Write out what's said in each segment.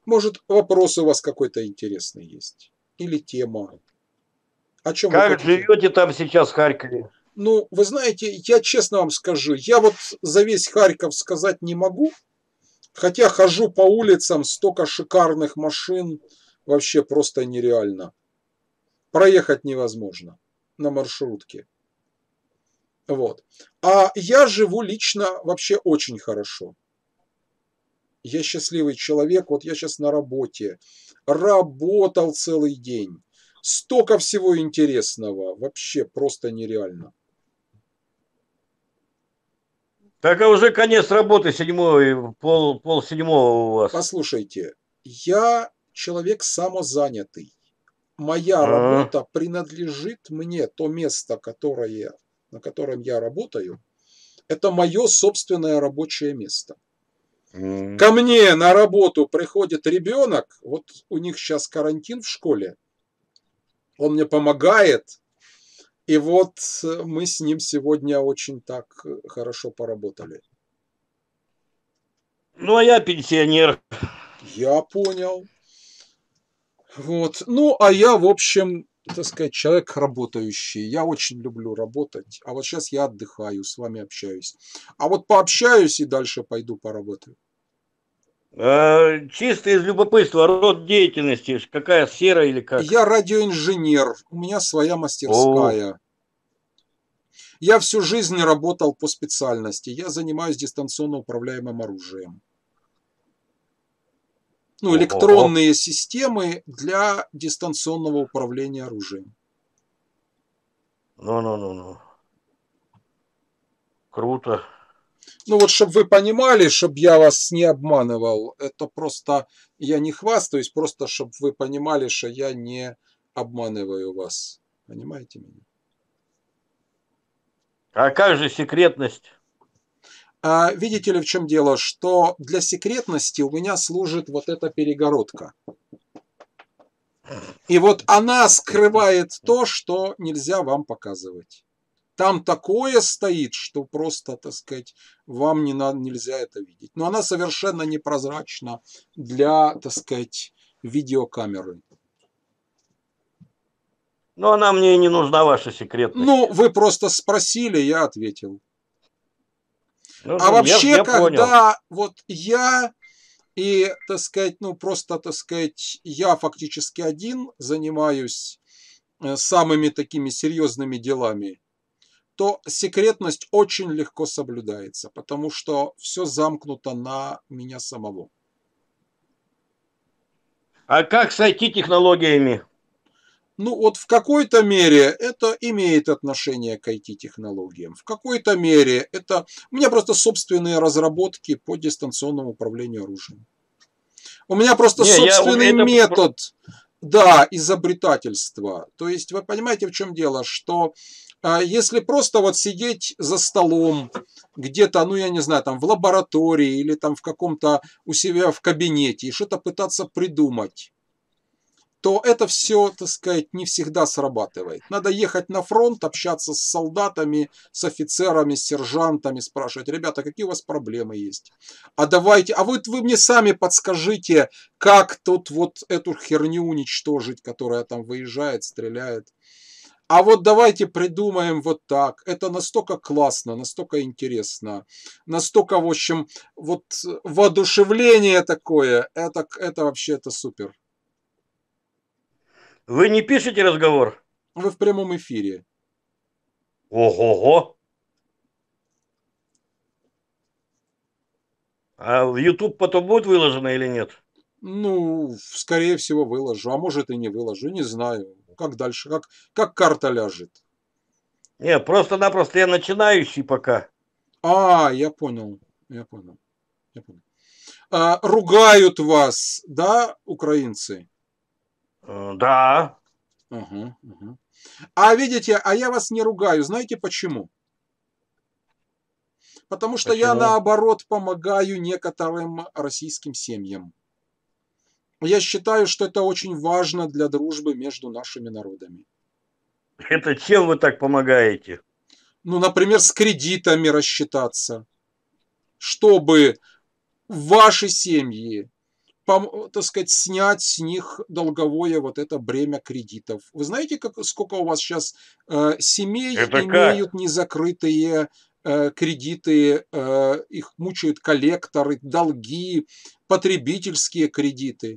Может, вопрос у вас какой-то интересный есть? Или тема? О чем вы Как хотите? живете там сейчас в Харькове? Ну, вы знаете, я честно вам скажу, я вот за весь Харьков сказать не могу, хотя хожу по улицам, столько шикарных машин, вообще просто нереально. Проехать невозможно на маршрутке. Вот. А я живу лично вообще очень хорошо. Я счастливый человек, вот я сейчас на работе, работал целый день. Столько всего интересного, вообще просто нереально. Так а уже конец работы, седьмой, пол седьмого у вас. Послушайте, я человек самозанятый. Моя А, работа принадлежит мне, то место, на котором я работаю, это мое собственное рабочее место. м. Ко мне на работу приходит ребенок, вот у них сейчас карантин в школе, он мне помогает, и вот мы с ним сегодня очень так хорошо поработали. Ну, а я пенсионер. Я понял. Вот. Ну, а я, в общем, так сказать, человек работающий. Я очень люблю работать. А вот сейчас я отдыхаю, с вами общаюсь. А вот пообщаюсь и дальше пойду поработаю. Чисто из любопытства, род деятельности, какая сфера или как? Я радиоинженер. У меня своя О, мастерская. Я всю жизнь работал по специальности. Я занимаюсь дистанционно управляемым оружием. Ну, ого-го. электронные системы для дистанционного управления оружием. Ну. Круто. Ну вот, чтобы вы понимали, чтобы я вас не обманывал, это просто, я не хвастаюсь, просто чтобы вы понимали, что я не обманываю вас. Понимаете меня? А как же секретность? А видите ли, в чем дело, что для секретности у меня служит вот эта перегородка. И вот она скрывает то, что нельзя вам показывать. Там такое стоит, что просто, так сказать, вам нельзя это видеть. Но она совершенно непрозрачна для, так сказать, видеокамеры. Ну, она мне и не нужна, ваша Ну, секретность. вы просто спросили, я ответил. А Ну, вообще, я понял. когда вот я и, так сказать, ну просто, так сказать, я фактически один занимаюсь самыми такими серьезными делами, то секретность очень легко соблюдается, потому что все замкнуто на меня самого. А как с IT-технологиями? Ну вот в какой-то мере это имеет отношение к IT-технологиям. В какой-то мере это... У меня просто собственные разработки по дистанционному управлению оружием. У меня просто Не, собственный это... метод, да, изобретательства. То есть вы понимаете, в чем дело, что если просто вот сидеть за столом где-то, ну я не знаю, там в лаборатории или там в каком-то у себя в кабинете и что-то пытаться придумать, то это все, так сказать, не всегда срабатывает. Надо ехать на фронт, общаться с солдатами, с офицерами, с сержантами, спрашивать, ребята, какие у вас проблемы есть? А давайте, а вот вы мне сами подскажите, как тут вот эту херню уничтожить, которая там выезжает, стреляет. А вот давайте придумаем вот так. Это настолько классно, настолько интересно, настолько, в общем, вот воодушевление такое, это вообще это супер. Вы не пишете разговор? Вы в прямом эфире. Ого-го. А в YouTube потом будет выложено или нет? Ну, скорее всего, выложу. А может и не выложу. Не знаю. Как дальше? Как карта ляжет. Не, просто-напросто я начинающий пока. Я понял. Я понял. Я понял. Ругают вас, да, украинцы? Да. Угу, угу. А видите, а я вас не ругаю. Знаете почему? Потому что я, Почему? наоборот, помогаю некоторым российским семьям. Я считаю, что это очень важно для дружбы между нашими народами. Это чем вы так помогаете? Ну, например, с кредитами рассчитаться, чтобы в вашей семье так сказать, снять с них долговое вот это бремя кредитов. Вы знаете, сколько у вас сейчас семей Это как? имеют незакрытые кредиты, их мучают коллекторы, долги, потребительские кредиты.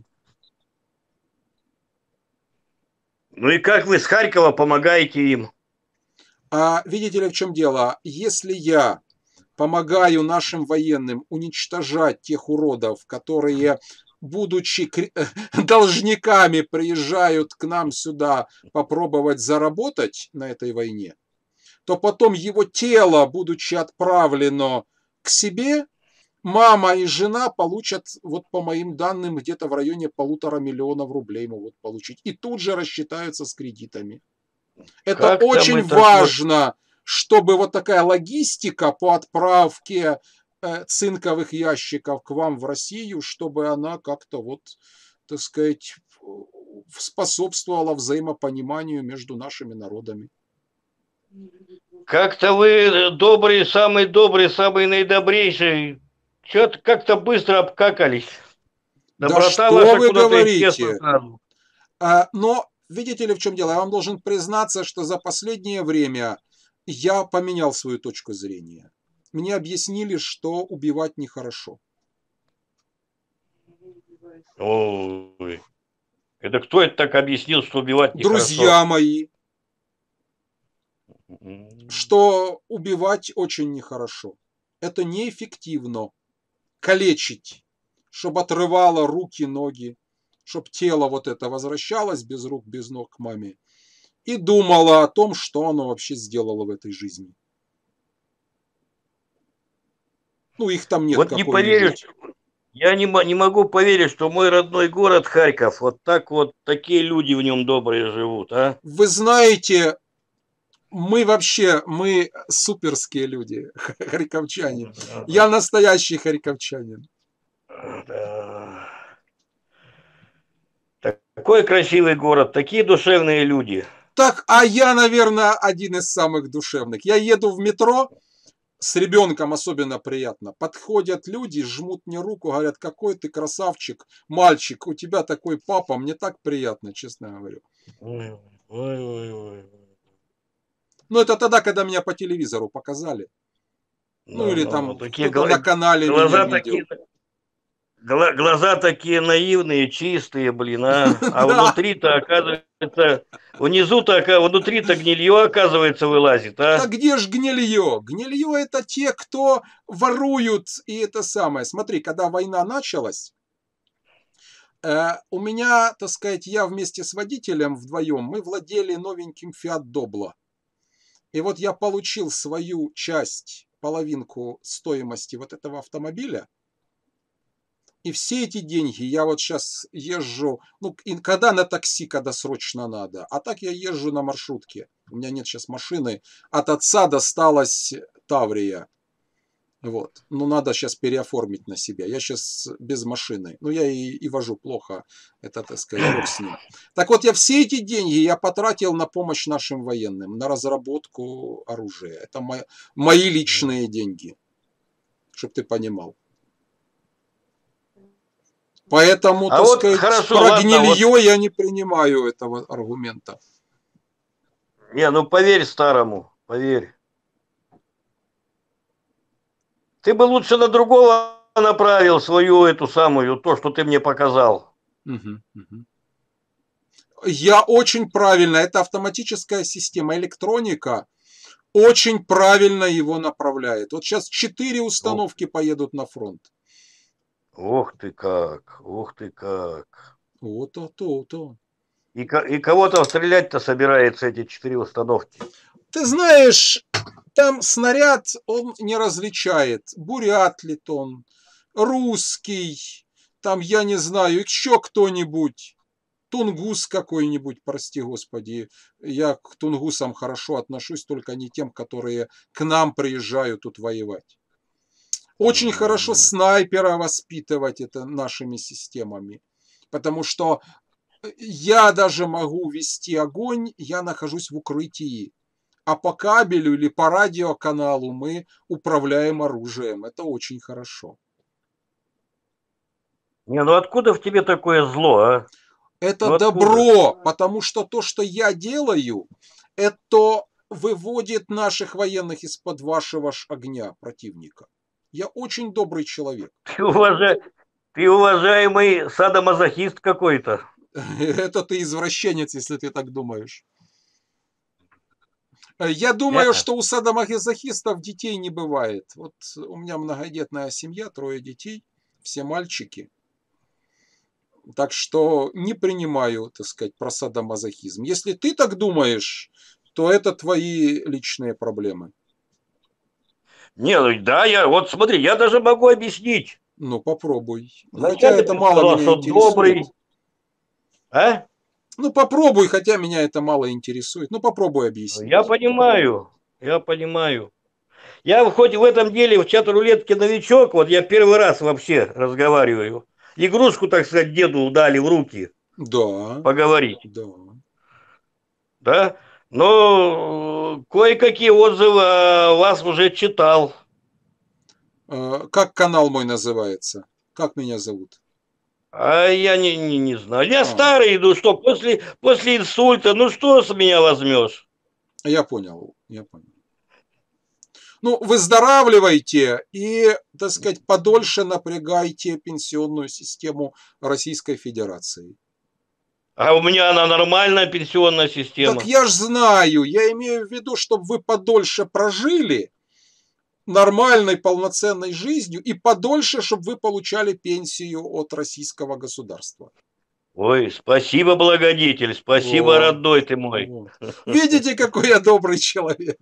Ну и как вы с Харькова помогаете им? А видите ли, в чем дело? Если я помогаю нашим военным уничтожать тех уродов, которые, будучи должниками, приезжают к нам сюда попробовать заработать на этой войне, то потом его тело, будучи отправлено к себе, мама и жена получат, вот по моим данным, где-то в районе 1,5 миллиона рублей могут получить. И тут же рассчитаются с кредитами. Это Как там очень это вот? важно, чтобы вот такая логистика по отправке цинковых ящиков к вам в Россию, чтобы она как-то вот, так сказать, способствовала взаимопониманию между нашими народами. Как-то вы добрый, самый наидобрейший. Что-то как-то быстро обкакались. Да Доброта что ваша вы куда-то исчезла говорите? сразу. Но видите ли, в чем дело? Я вам должен признаться, что за последнее время я поменял свою точку зрения. Мне объяснили, что убивать нехорошо. Ой. Это кто это так объяснил, что убивать нехорошо? Друзья мои, что убивать очень нехорошо. Это неэффективно. Калечить, чтобы отрывало руки, ноги, чтобы тело вот это возвращалось без рук, без ног к маме и думало о том, что оно вообще сделало в этой жизни. Ну, их там нет Вот не поверишь, какой-нибудь. я не могу поверить, что мой родной город Харьков, вот так вот, такие люди в нем добрые живут, а? Вы знаете, мы суперские люди, харьковчане. Я настоящий харьковчанин. Да. Такой красивый город, такие душевные люди. Так, а я, наверное, один из самых душевных. Я еду в метро, с ребенком особенно приятно. Подходят люди, жмут мне руку, говорят, какой ты красавчик, мальчик, у тебя такой папа, мне так приятно, честно говорю. Ой, ой, ой, ой. Но это тогда, когда меня по телевизору показали. Ну или Ну, там такие кто-то на канале меня глаза такие, видел. глаза такие наивные, чистые, блин, а Да, внутри-то, оказывается, внутри-то гнилье, оказывается, вылазит, так а? где ж гнилье? Гнилье это те, кто воруют, и это самое. Смотри, когда война началась, у меня, так сказать, я вместе с водителем вдвоем, мы владели новеньким Fiat Doblo. И вот я получил свою часть, половинку стоимости вот этого автомобиля. И все эти деньги я вот сейчас езжу, ну, когда на такси, когда срочно надо, а так я езжу на маршрутке. У меня нет сейчас машины. От отца досталась Таврия. Вот. Ну, надо сейчас переоформить на себя. Я сейчас без машины. Ну, я и вожу плохо. Это, так сказать, бог с ним. Так вот, я все эти деньги я потратил на помощь нашим военным, на разработку оружия. Это мои личные деньги, чтобы ты понимал. Поэтому, А так вот сказать, хорошо, про ладно, вот, гнилье я не принимаю этого аргумента. не, ну поверь старому, поверь. Ты бы лучше на другого направил свою эту самую, то, что ты мне показал. Угу, угу. Я очень правильно, это автоматическая система, электроника очень правильно его направляет. Вот сейчас 4 Ух, установки поедут на фронт. ух ты как, ух ты как. Вот то. И кого-то стрелять-то собирается эти 4 установки. Ты знаешь, там снаряд, он не различает, бурят ли он, русский, там, я не знаю, еще кто-нибудь. Тунгус какой-нибудь, прости господи. Я к тунгусам хорошо отношусь, только не тем, которые к нам приезжают тут воевать. Очень хорошо снайпера воспитывать это нашими системами. Потому что я даже могу вести огонь, я нахожусь в укрытии. А по кабелю или по радиоканалу мы управляем оружием. Это очень хорошо. Не, ну откуда в тебе такое зло, а? Это Ну откуда? добро, потому что то, что я делаю, это выводит наших военных из-под вашего огня противника. Я очень добрый человек. Ты, ты уважаемый садомазохист какой-то. Это ты извращенец, если ты так думаешь. Я думаю, Не. что у садомазохистов детей не бывает. Вот у меня многодетная семья, 3 детей, все мальчики. Так что не принимаю, так сказать, про садомазохизм. Если ты так думаешь, то это твои личные проблемы. Не, ну да, вот смотри, я даже могу объяснить. Ну, попробуй. Хотя Вначале это ты мало сказал, меня что интересует. добрый, а? Ну, попробуй, хотя меня это мало интересует. Ну, попробуй Я объяснить. понимаю, я понимаю. Я хоть в этом деле в чат-рулетке новичок, вот я первый раз вообще разговариваю. Игрушку, так сказать, деду дали в руки Да, поговорить, да. да? Но кое-какие отзывы о вас уже читал. Как канал мой называется? Как меня зовут? А я не знаю. Я А, старый иду, что после инсульта, ну что с меня возьмешь? я понял, я понял. Ну, выздоравливайте и, так сказать, подольше напрягайте пенсионную систему Российской Федерации. А у меня она нормальная пенсионная Так система. я ж знаю, я имею в виду, чтобы вы подольше прожили нормальной полноценной жизнью и подольше, чтобы вы получали пенсию от российского государства. Ой, спасибо, благодетель, спасибо, Вот, родной ты мой. вот. Видите, какой я добрый человек?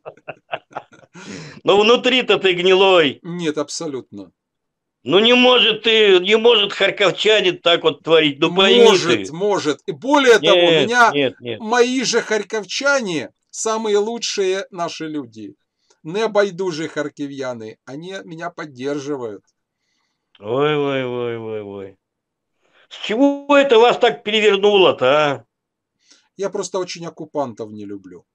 Но внутри-то ты гнилой. Нет, абсолютно. Ну не может харьковчанин так вот творить, ну пойми Может, ты. может. И более того, Нет, меня нет, нет. мои же харьковчане, самые лучшие наши люди, не байдужи харків'яни, они меня поддерживают. Ой, ой, ой, ой, ой. С чего это вас так перевернуло-то, Я просто очень оккупантов не люблю.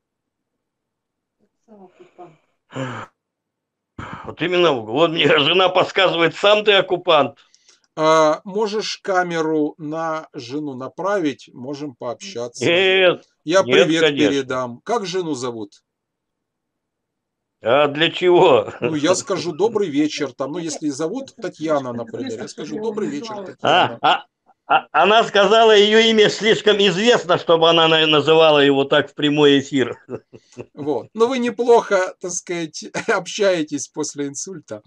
а? Вот именно, вот мне жена подсказывает, сам ты оккупант. Можешь камеру на жену направить, можем пообщаться. Нет, Я нет, привет конечно. передам. Как жену зовут? А для чего? Ну, я скажу добрый вечер. Там, ну, если зовут Татьяна, например, я скажу добрый вечер, А, Татьяна. а, она сказала, ее имя слишком известно, чтобы она называла его так в прямой эфир. Вот. Но вы неплохо, так сказать, общаетесь после инсульта.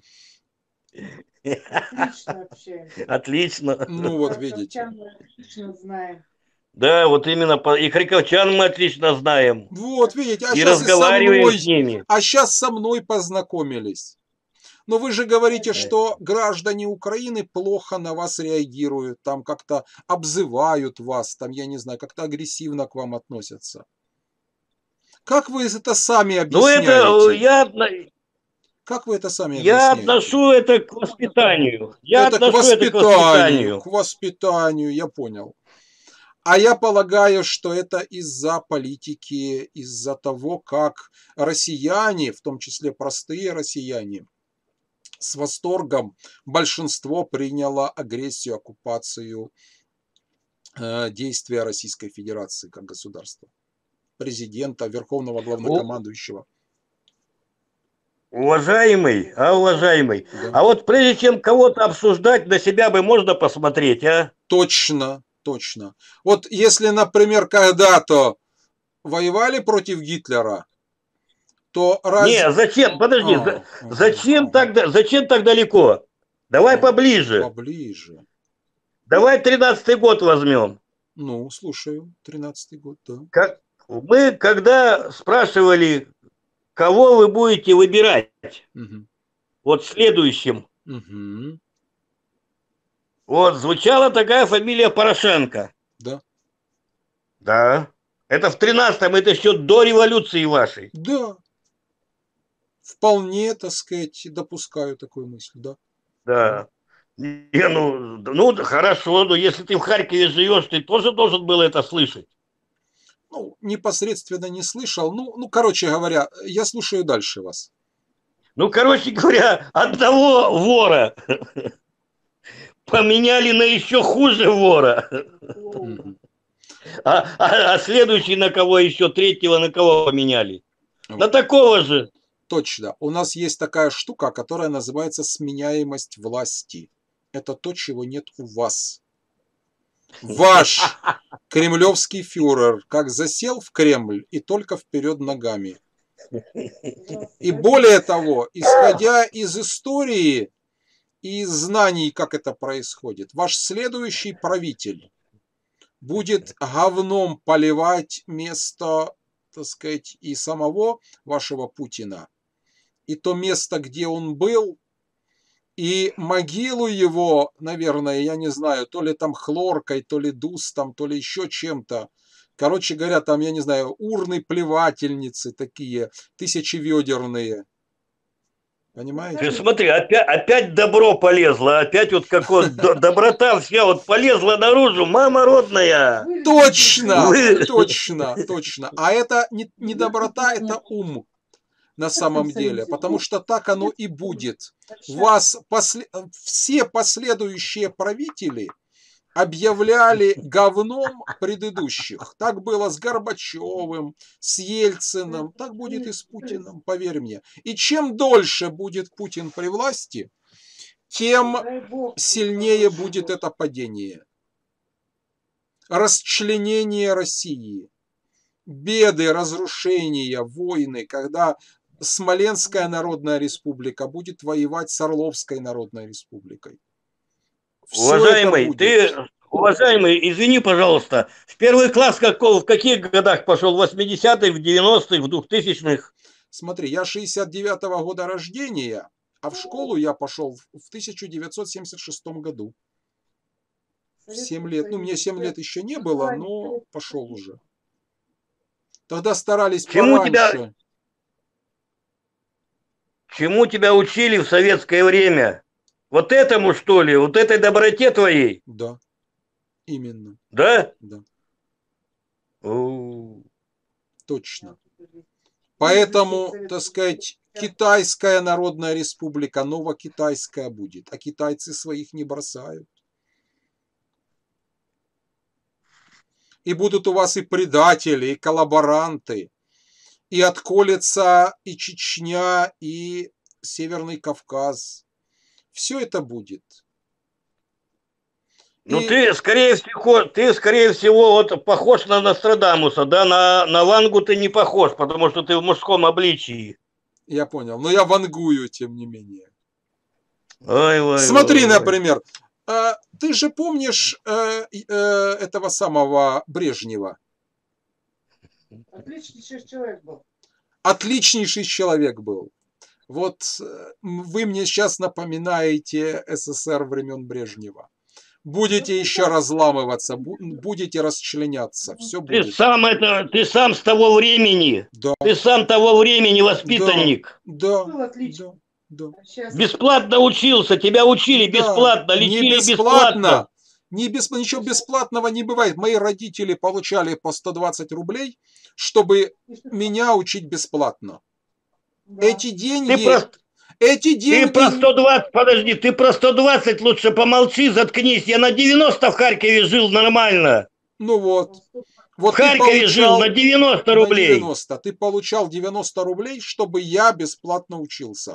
Отлично общаемся. Отлично. Ну, вот видите. Мы отлично знаем. Да, вот именно. И харьковчан мы отлично знаем. Вот видите, И разговариваем с ними. а сейчас со мной познакомились. Но вы же говорите, что граждане Украины плохо на вас реагируют, там как-то обзывают вас, там, я не знаю, как-то агрессивно к вам относятся. Как вы это сами Ну, это объясняете? Как вы это сами я объясняете? отношу это к воспитанию. Я Это отношу это к воспитанию. к воспитанию, я понял. А я полагаю, что это из-за политики, из-за того, как россияне, в том числе простые россияне, с восторгом большинство приняло агрессию, оккупацию, действия Российской Федерации как государства, президента, верховного главнокомандующего. Уважаемый. Да. А вот прежде чем кого-то обсуждать, на себя бы можно посмотреть, а? Точно, точно. Вот если, например, когда-то воевали против Гитлера, то Не, зачем? Подожди, зачем так далеко? Давай поближе. Поближе. Давай 13-й год возьмем. Ну, слушаю, 13-й год, да. Мы когда спрашивали, кого вы будете выбирать, Угу. вот следующим, Угу. вот звучала такая фамилия Порошенко. Да. Да. Это в 13-м, это еще до революции вашей. Да. Вполне, так сказать, допускаю такую мысль, да. Да. Не, ну хорошо, но если ты в Харькове живешь, ты тоже должен был это слышать. Ну, непосредственно не слышал. Ну, короче говоря, я слушаю дальше вас. Ну, короче говоря, одного вора поменяли на еще хуже вора. Мгм. А следующий на кого еще, третьего на кого поменяли? На Вот. такого же. Точно. У нас есть такая штука, которая называется сменяемость власти. Это то, чего нет у вас. Ваш кремлевский фюрер как засел в Кремль и только вперед ногами. И более того, исходя из истории и из знаний, как это происходит, ваш следующий правитель будет говном поливать место, так сказать, и самого вашего Путина, и то место, где он был, и могилу его, наверное, я не знаю, то ли там хлоркой, то ли дустом, то ли еще чем-то. Короче говоря, там, я не знаю, урны плевательницы такие, тысячеведерные. Ты Понимаете? смотри, опять добро полезло, опять вот как вот доброта вся вот полезла наружу, мама родная. Точно, Вы- точно. А это не доброта, это ум на самом деле, потому что так оно и будет. Все последующие правители объявляли говном предыдущих. Так было с Горбачевым, с Ельциным, так будет и с Путиным, поверь мне. И чем дольше будет Путин при власти, тем сильнее будет это падение. Расчленение России, беды, разрушения, войны, когда Смоленская Народная Республика будет воевать с Орловской Народной Республикой. Все это Уважаемый, будет. уважаемый, извини, пожалуйста, в первый класс в каких годах пошел? В 80-х, в 90-х, в 2000-х? Смотри, я 69-го года рождения, а в школу я пошел в 1976 году. В 7 лет. Ну, мне 7 лет еще не было, но пошел уже. Тогда старались пораньше. Чему тебя учили в советское время? Вот этому, что ли? Вот этой доброте твоей? Да, именно. Да? Да, О, точно. Поэтому, так сказать, Китайская Народная Республика, новокитайская будет, а китайцы своих не бросают. И будут у вас и предатели, и коллаборанты, и отколется и Чечня, и Северный Кавказ. Все это будет. Ну, И ты, скорее всего, вот похож на Нострадамуса, да? На Вангу ты не похож, потому что ты в мужском обличии. я понял, но я вангую, тем не менее. Ой. Смотри, например, ты же помнишь этого самого Брежнева? Отличнейший человек был. Отличнейший человек был. Вот вы мне сейчас напоминаете СССР времен Брежнева. Будете еще разламываться, будете расчленяться, все Ты будет. сам с того времени. Да, Ты сам того времени воспитанник. да, Был отлично. да. Сейчас Бесплатно учился, тебя учили Да, бесплатно, не лечили бесплатно. бесплатно. Ничего бесплатного не бывает. Мои родители получали по 120 рублей, чтобы меня учить бесплатно. да. Эти Ты деньги, про, эти ты деньги, про 120, подожди, ты про 120 лучше помолчи, заткнись. Я на 90 в Харькове жил нормально. ну вот, В вот ты Харькове жил на получал 90 на рублей. 90, ты получал 90 рублей, чтобы я бесплатно учился.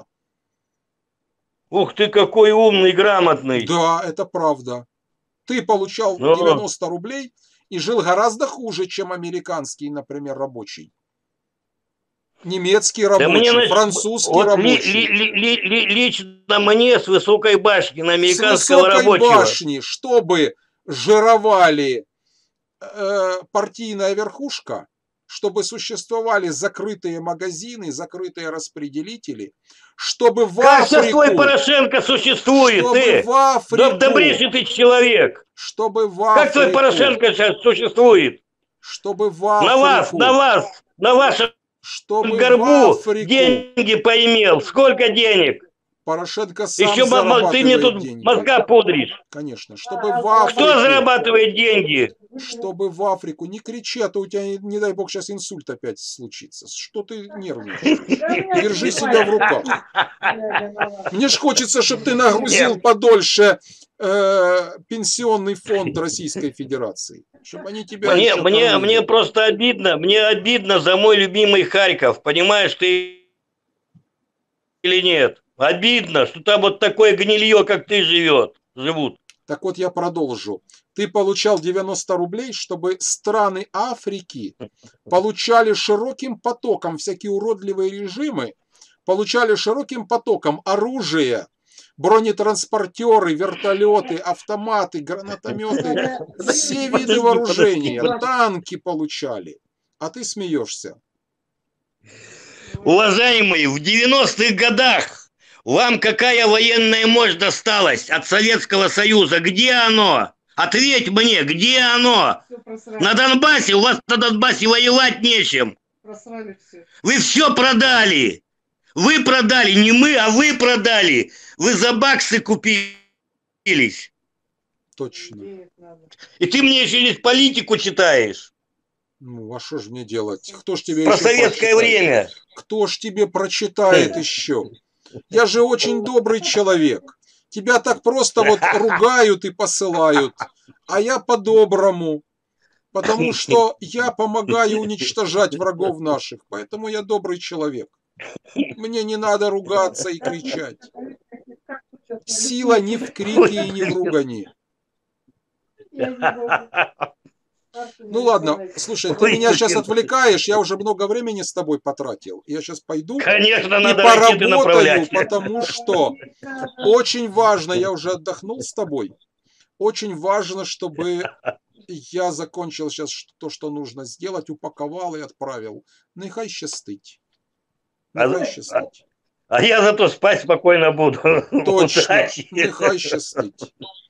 Ух ты, какой умный, грамотный. Да, это правда. Ты получал Ну, 90 рублей и жил гораздо хуже, чем американский, например, рабочий. Немецкий да мне, рабочий, значит, французский вот рабочий. лично мне с высокой башни на С американского высокой рабочего. башни, чтобы жировали партийная верхушка, чтобы существовали закрытые магазины, закрытые распределители, чтобы в Как сейчас твой Африку, Порошенко существует, чтобы ты? в Африку, Добрейший ты человек. чтобы в Как твой Африку, Порошенко сейчас существует? чтобы в На вас, Африку, на вас, на вашем чтобы в горбу Африку, деньги поимел. Сколько денег? Порошенко сам Еще ты мне зарабатывает тут деньги. мозга пудришь. Конечно, чтобы в Кто Африке, зарабатывает деньги? чтобы в Африку, не кричи, а то у тебя, не дай бог, сейчас инсульт опять случится. Что ты нервничаешь? Держи себя в руках. Мне ж хочется, чтобы ты нагрузил подольше пенсионный фонд Российской Федерации. Чтобы они тебя еще Мне кормили. просто обидно. Мне обидно за мой любимый Харьков. Понимаешь ты или нет? Обидно, что там вот такое гнилье, как ты, живут. Так вот я продолжу. Ты получал 90 рублей, чтобы страны Африки получали широким потоком всякие уродливые режимы, получали широким потоком оружие, бронетранспортеры, вертолеты, автоматы, гранатометы, все виды вооружения, танки получали. А ты смеешься. Уважаемые, в 90-х годах вам какая военная мощь досталась от Советского Союза? Где оно? Ответь мне, где оно? На Донбассе? У вас на Донбассе воевать нечем. Вы все продали. Вы продали, не мы, а вы продали. Вы за баксы купились. Точно. И ты мне еще здесь политику читаешь. Ну, а что же мне делать? Кто ж тебе Про еще советское прочитает? время. Кто ж тебе прочитает еще? Я же очень добрый человек. Тебя так просто вот ругают и посылают. А я по-доброму. Потому что я помогаю уничтожать врагов наших. Поэтому я добрый человек. Мне не надо ругаться и кричать. Сила не в крике и не в ругани. Ну ладно, слушай, ты меня сейчас отвлекаешь, я уже много времени с тобой потратил. Я сейчас пойду Конечно, и надо ракеты поработаю, направлять. потому что очень важно, я уже отдохнул с тобой, очень важно, чтобы я закончил сейчас то, что нужно сделать, упаковал и отправил. Нехай щастить. Нехай щастить. А я зато спать спокойно буду. Точно, Удачи. нехай щастить.